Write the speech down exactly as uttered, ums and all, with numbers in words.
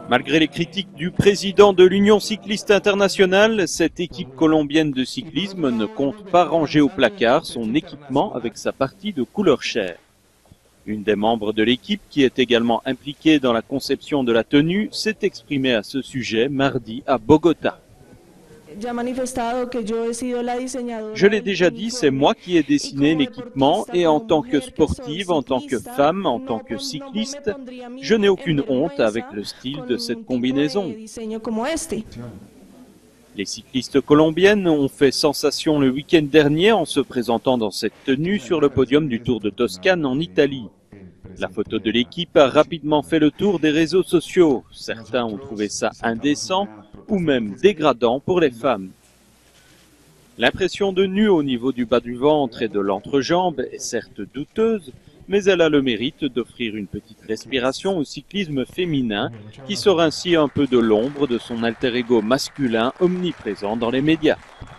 Malgré les critiques du président de l'Union cycliste internationale, cette équipe colombienne de cyclisme ne compte pas ranger au placard son équipement avec sa partie de couleur chair. Une des membres de l'équipe, qui est également impliquée dans la conception de la tenue, s'est exprimée à ce sujet mardi à Bogota. Je l'ai déjà dit, c'est moi qui ai dessiné l'équipement et en tant que sportive, en tant que femme, en tant que cycliste, je n'ai aucune honte avec le style de cette combinaison. Les cyclistes colombiennes ont fait sensation le week-end dernier en se présentant dans cette tenue sur le podium du Tour de Toscane en Italie. La photo de l'équipe a rapidement fait le tour des réseaux sociaux. Certains ont trouvé ça indécent ou même dégradant pour les femmes. L'impression de nu au niveau du bas du ventre et de l'entrejambe est certes douteuse, mais elle a le mérite d'offrir une petite respiration au cyclisme féminin qui sort ainsi un peu de l'ombre de son alter ego masculin omniprésent dans les médias.